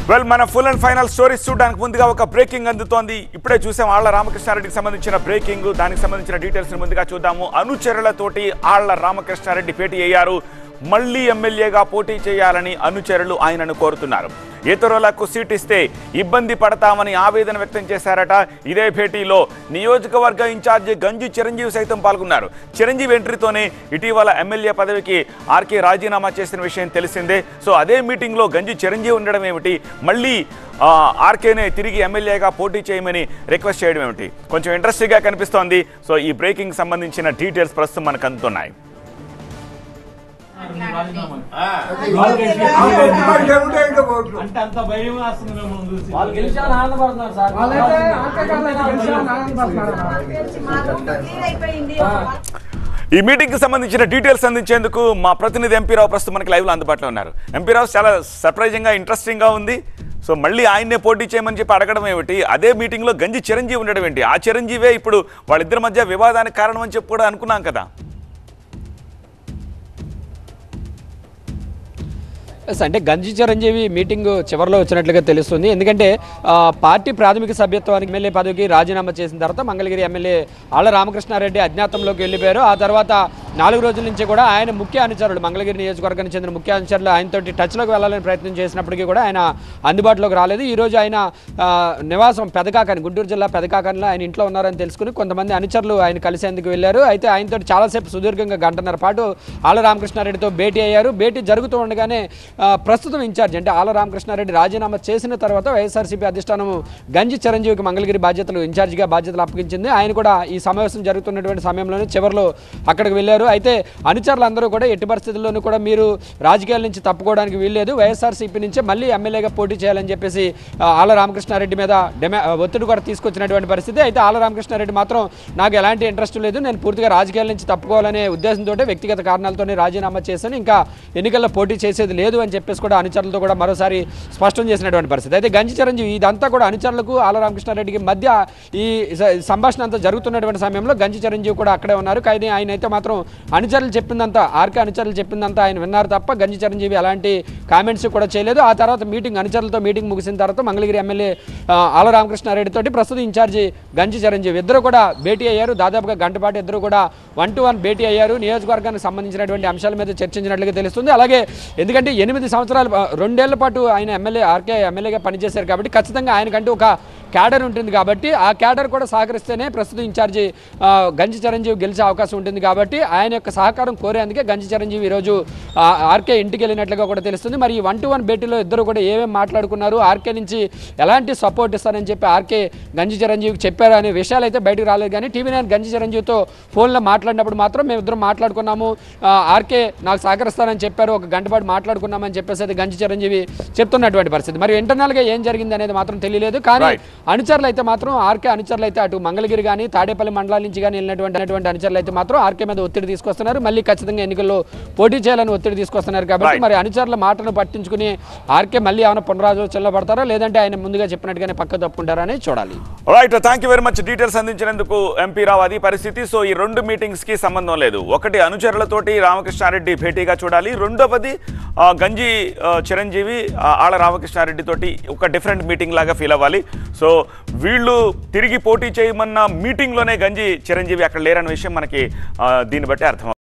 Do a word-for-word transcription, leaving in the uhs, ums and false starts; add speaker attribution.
Speaker 1: Well మన full and final stories చూడడానికి ముందుగా ఒక బ్రేకింగ్ అందుతోంది. ఇప్పుడే చూసాం ఆళ్ల రామకృష్ణారెడ్డికి సంబంధించిన బ్రేకింగ్. దానికి సంబంధించిన డీటెయిల్స్ ముందుగా చూద్దాము. అనుచరులతోటి ఆళ్ల రామకృష్ణారెడ్డి భేటీ అయ్యారు. మళ్లీ ఎమ్మెల్యేగా పోటీ చేయాలని అనుచరులు ఆయనను కోరుతున్నారు. ఇతరులకు సీట్ ఇస్తే ఇబ్బంది పడతామని ఆవేదన వ్యక్తం చేశారట. ఇదే భేటీలో నియోజకవర్గ ఇన్ఛార్జి గంజి చిరంజీవి సైతం పాల్గొన్నారు. చిరంజీవి ఎంట్రీతోనే ఇటీవల ఎమ్మెల్యే పదవికి ఆర్కే రాజీనామా చేసిన విషయం తెలిసిందే. సో అదే మీటింగ్లో గంజి చిరంజీవి ఉండడం ఏమిటి, మళ్ళీ ఆర్కేనే తిరిగి ఎమ్మెల్యేగా పోటీ చేయమని రిక్వెస్ట్ చేయడం ఏమిటి, కొంచెం ఇంట్రెస్టింగ్గా కనిపిస్తోంది. సో ఈ బ్రేకింగ్ సంబంధించిన డీటెయిల్స్ ప్రస్తుతం మనకు అందుతున్నాయి. ఈ మీటింగ్ కి సంబంధించిన డీటెయిల్స్ అందించేందుకు మా ప్రతినిధి ఎంపీ రావు ప్రస్తుతం మనకి లైవ్ లో అందుబాటులో ఉన్నారు. ఎంపీ రావు, చాలా సర్ప్రైజింగ్ గా ఇంట్రెస్టింగ్ గా ఉంది. సో మళ్ళీ ఆయన్నే పోటీ చేయమని చెప్పి అడగడం ఏమిటి, అదే మీటింగ్ లో గంజి చిరంజీవి ఉండడం ఏంటి, ఆ చిరంజీవే ఇప్పుడు వాళ్ళిద్దరి మధ్య వివాదానికి కారణం అని చెప్పి కూడా అనుకున్నాం కదా.
Speaker 2: అంటే గంజి చిరంజీవి మీటింగ్ చివరిలో వచ్చినట్లుగా తెలుస్తుంది. ఎందుకంటే పార్టీ ప్రాథమిక సభ్యత్వానికి ఎమ్మెల్యే పదవికి రాజీనామా చేసిన తర్వాత మంగళగిరి ఎమ్మెల్యే ఆళ్ల రామకృష్ణారెడ్డి అజ్ఞాతంలోకి వెళ్ళిపోయారు. ఆ తర్వాత నాలుగు రోజుల నుంచి కూడా ఆయన ముఖ్య అనుచరులు, మంగళగిరి నియోజకవర్గానికి చెందిన ముఖ్య అనుచరులు ఆయనతోటి టచ్లోకి వెళ్ళాలని ప్రయత్నం చేసినప్పటికీ కూడా ఆయన అందుబాటులోకి రాలేదు. ఈరోజు ఆయన నివాసం పెదకాకని, గుంటూరు జిల్లా పెదకాకనిలో ఆయన ఇంట్లో ఉన్నారని తెలుసుకుని కొంతమంది అనుచరులు ఆయన కలిసేందుకు వెళ్ళారు. అయితే ఆయనతో చాలాసేపు సుదీర్ఘంగా గంటన్నర పాటు ఆళ్ల రామకృష్ణారెడ్డితో భేటీ అయ్యారు. భేటీ జరుగుతూ ఉండగానే ప్రస్తుతం ఇన్ఛార్జ్ అంటే ఆళ్ల రామకృష్ణారెడ్డి రాజీనామా చేసిన తర్వాత వైఎస్ఆర్సీపీ అధిష్టానం గంజి చిరంజీవికి మంగళగిరి బాధ్యతలు ఇన్ఛార్జిగా బాధ్యతలు అప్పగించింది. ఆయన కూడా ఈ సమావేశం జరుగుతున్నటువంటి సమయంలోనే చివరిలో అక్కడికి వెళ్ళారు. అయితే అనుచరులందరూ కూడా ఎట్టి పరిస్థితుల్లోనూ కూడా మీరు రాజకీయాల నుంచి తప్పుకోవడానికి వీల్లేదు, వైఎస్ఆర్సీపీ నుంచే మళ్ళీ ఎమ్మెల్యేగా పోటీ చేయాలని చెప్పేసి ఆళ్ల రామకృష్ణారెడ్డి మీద డిమా ఒత్తిడి కూడా తీసుకొచ్చినటువంటి పరిస్థితి. అయితే ఆళ్ల రామకృష్ణారెడ్డి మాత్రం నాకు ఎలాంటి ఇంట్రెస్ట్ లేదు, నేను పూర్తిగా రాజకీయాల నుంచి తప్పుకోవాలనే ఉద్దేశంతో వ్యక్తిగత కారణాలతోనే రాజీనామా చేశాను, ఇంకా ఎన్నికల్లో పోటీ చేసేది లేదు అని చెప్పేసి కూడా అనుచరులతో కూడా మరోసారి స్పష్టం చేసినటువంటి పరిస్థితి. అయితే గంజి చిరంజీవి ఇదంతా కూడా అనుచరులకు ఆళ్ల రామకృష్ణారెడ్డికి మధ్య ఈ సంభాషణ అంతా జరుగుతున్నటువంటి సమయంలో గంజి చిరంజీవి కూడా అక్కడే ఉన్నారు. కానీ ఆయన అయితే మాత్రం అనుచరులు చెప్పిందంతా, ఆర్కే అనుచరులు చెప్పిందంతా ఆయన విన్నారు తప్ప గంజి చిరంజీవి అలాంటి కామెంట్స్ కూడా చేయలేదు. ఆ తర్వాత మీటింగ్ అనుచరులతో మీటింగ్ ముగిసిన తర్వాత మంగళగిరి ఎమ్మెల్యే ఆళ్ల రామకృష్ణారెడ్డి తోటి ప్రస్తుతం ఇన్ఛార్జి గంజి చిరంజీవి ఇద్దరు కూడా భేటీ అయ్యారు. దాదాపుగా గంట పాటు ఇద్దరు కూడా వన్ టు వన్ భేటీ అయ్యారు. నియోజకవర్గానికి సంబంధించినటువంటి అంశాల మీద చర్చించినట్లుగా తెలుస్తుంది. అలాగే ఎందుకంటే ఎనిమిది సంవత్సరాలు రెండేళ్ల పాటు ఆయన ఎమ్మెల్యే ఆర్కే ఎమ్మెల్యేగా పనిచేశారు కాబట్టి ఖచ్చితంగా ఆయనకంటూ ఒక క్యాడర్ ఉంటుంది కాబట్టి ఆ క్యాడర్ కూడా సహకరిస్తేనే ప్రస్తుతం ఇన్ఛార్జి గంజి చిరంజీవి గెలిచే అవకాశం ఉంటుంది. కాబట్టి ఆయన యొక్క సహకారం కోరేందుకే గంజి చిరంజీవి ఈరోజు ఆర్కే ఇంటికి వెళ్ళినట్లుగా కూడా తెలుస్తుంది. మరి ఈ వన్ టు వన్ భేటీలో ఇద్దరు కూడా ఏమేమి మాట్లాడుకున్నారు, ఆర్కే నుంచి ఎలాంటి సపోర్ట్ ఇస్తారని చెప్పి ఆర్కే గంజి చిరంజీవికి చెప్పారు అనే విషయాలు అయితే బయటకు రాలేదు. కానీ టీవీ నైన్ గంజి చిరంజీవితో ఫోన్లో మాట్లాడినప్పుడు మాత్రం మేమిద్దరం మాట్లాడుకున్నాము, ఆర్కే నాకు సహకరిస్తానని చెప్పారు, ఒక గంట పాటు మాట్లాడుకున్నామని చెప్పేసి అయితే గంజి చిరంజీవి చెప్తున్నటువంటి పరిస్థితి. మరి ఇంటర్నల్గా ఏం జరిగింది అనేది మాత్రం తెలియలేదు. కానీ అనుచరులు అయితే మాత్రం ఆర్కే అనుచరులు అయితే అటు మంగళగిరి కానీ తాడేపల్లి మండలాల నుంచి కానీ వెళ్ళినటువంటి అనుచరులు అయితే మాత్రం ఆర్కే మీద ఒత్తిడి తీసుకొస్తున్నారు, మళ్ళీ ఖచ్చితంగా ఎన్నికల్లో పోటీ చేయాలని ఒత్తిడి తీసుకొస్తున్నారు. కాబట్టి మరి అనుచరుల మాటను పట్టించుకుని ఆర్కే మళ్ళీ ఏమైనా పునరాలోచనలో పడతారా, లేదంటే ఆయన ముందుగా చెప్పినట్టుగానే పక్క తప్పుకుంటారా అనేది చూడాలి.
Speaker 1: Right, thank you very much details అందించినందుకు ఎంపీ రావు. అది పరిస్థితి. సో ఈ రెండు మీటింగ్స్ కి సంబంధం లేదు. ఒకటి అనుచరులతోటి రామకృష్ణారెడ్డి భేటీగా చూడాలి, రెండవది గంజి చిరంజీవి ఆళ్ల రామకృష్ణారెడ్డి తోటి ఒక డిఫరెంట్ మీటింగ్ లాగా ఫీల్ అవ్వాలి. సో వీళ్ళు తిరిగి పోటీ చేయమన్న మీటింగ్లోనే గంజి చిరంజీవి అక్కడ లేరన్న విషయం మనకి దీన్ని బట్టి అర్థం.